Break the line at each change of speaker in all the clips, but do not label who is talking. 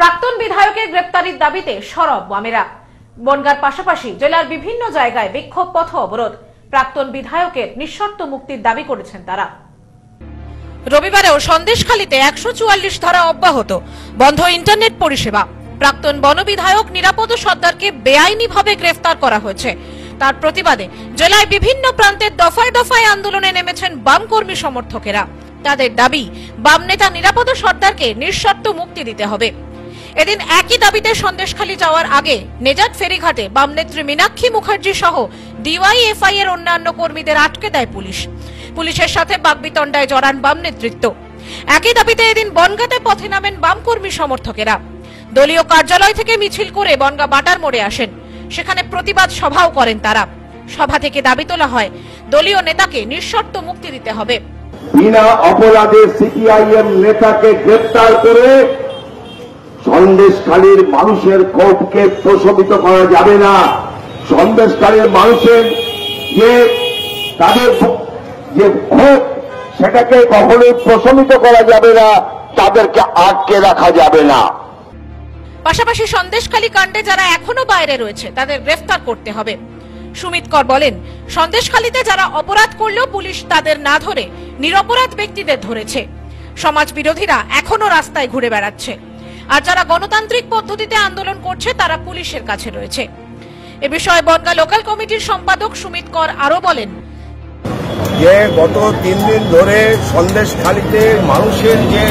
প্রাক্তন বিধায়কের গ্রেপ্তারির দাবিতে সরব বামেরা। বনগাঁর পাশাপাশি জেলার বিভিন্ন জায়গায় বিক্ষোভ, পথ অবরোধ। প্রাক্তন বিধায়কের নিঃশর্ত মুক্তির দাবি করেছেন তারা। রবিবারেও সন্দেশখালীতে 144 ধারা অব্যাহত, বন্ধ ইন্টারনেট পরিষেবা। প্রাক্তন বন বিধায়ক নিরাপদ সর্দারকে বেআইনিভাবে গ্রেফতার করা হয়েছে। তার প্রতিবাদে জেলায় বিভিন্ন প্রান্তের দফায় দফায় আন্দোলনে নেমেছেন বাম কর্মী সমর্থকেরা। তাদের দাবি, বাম নেতা নিরাপদ সর্দারকে নিঃশর্ত মুক্তি দিতে হবে। এদিন একই দাবিতে সন্দেশখালী যাওয়ার আগে নেজাত ফেরিঘাটে বাম নেত্রী মীনাক্ষী মুখার্জি সহ ডিওয়াইএফআই এর অন্যান্য কর্মীদের আটকে দেয় পুলিশ। পুলিশের সাথে বাকবিতণ্ডায় জড়ান বাম নেতৃত্ব। একই দাবিতে এদিন বনগাঁতে পথে নামেন বাম কর্মী সমর্থকেরা। দলীয় কার্যালয় থেকে মিছিল করে বনগাঁ বাটার মোড়ে আসেন। সেখানে প্রতিবাদ সভাও করেন তারা। সভা থেকে দাবি তোলা হয়, দলীয় নেতাকে নিঃশর্ত মুক্তি দিতে হবে।
বিনা অপরাধে সিপিআইএম নেতাকে গ্রেফতার করে সন্দেশখালীর মানুষের ক্ষোভকে প্রশমিত করা যাবে না। সন্দেশখালীর মানুষের যে তাদের যে ক্ষোভ, সেটাকে কখনোই প্রশমিত করা যাবে না, তাদেরকে আটকে রাখা যাবে না।
পাশাপাশি সন্দেশখালী কাণ্ডে যারা এখনো বাইরে রয়েছে তাদের গ্রেফতার করতে হবে। সুমিত কর বলেন, সন্দেশখালীতে যারা অপরাধ করলেও পুলিশ তাদের না ধরে নিরপরাধ ব্যক্তিদের ধরেছে। সমাজ বিরোধীরা এখনো রাস্তায় ঘুরে বেড়াচ্ছে, আর যারা গণতান্ত্রিক পদ্ধতিতে আন্দোলন করছে তারা পুলিশের কাছে রয়েছে। এ বিষয়ে বনগাঁ লোকাল কমিটির সম্পাদক সুমিত কর আরো বলেন,
যে গত 3 দিন ধরে সন্দেশখালীতে মানুষের যে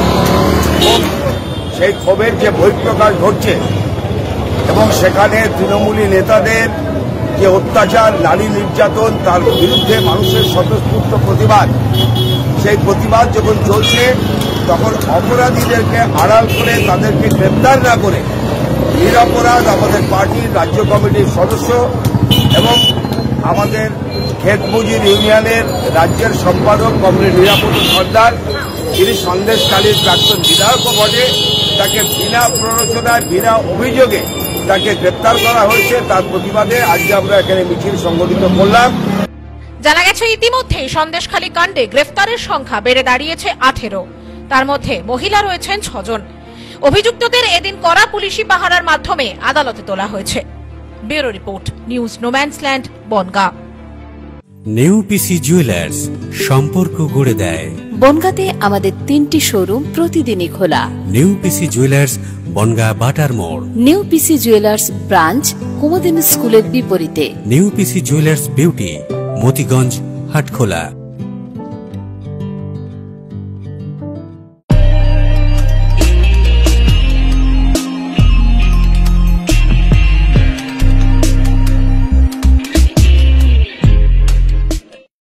সেই ক্ষোভের যে বহিঃপ্রকাশ ঘটছে এবং সেখানে তৃণমূলী নেতাদের যে অত্যাচার, নারী নির্যাতন, তার বিরুদ্ধে মানুষের স্বতঃস্ফূর্ত প্রতিবাদ, সেই প্রতিবাদ যখন চলছে তখন অপরাধীদেরকে আড়াল করে তাদেরকে গ্রেপ্তার না করে নিরপরাধ আমাদের পার্টির রাজ্য কমিটির সদস্য এবং আমাদের ক্ষেতমজুর ইউনিয়নের রাজ্যের সম্পাদক কমরেড নিরাপদ সর্দার, যিনি সন্দেশখালীর প্রাক্তন বিধায়কও বটে, তাকে বিনা প্ররোচনায়, বিনা অভিযোগে তাকে গ্রেপ্তার করা হয়েছে। তার প্রতিবাদে আজকে আমরা এখানে মিছিল সংগঠিত করলাম।
জানা গেছে ইতিমধ্যেই সন্দেশখালী কাণ্ডে গ্রেফতারের সংখ্যা বেড়ে দাঁড়িয়েছে 18। তার মধ্যে মহিলা রয়েছেন 6 জন। অভিযুক্তদের এদিন কড়া পুলিশি পাহারার মাধ্যমে আদালতে তোলা হয়েছে। Bureau report, news no man's land, Bongaon.
New PC jewellers, সম্পর্ক গড়ে দেয়।
বনগাঁতে আমাদের 3টি শোরুম প্রতিদিনই খোলা।
নিউ পিসি জুয়েলার্স, বনগাঁ বাটার মোড়।
New PC jewellers branch Kumudini স্কুলের বিপরীতে।
New PC jewellers beauty, Matiganj, Hatkhola.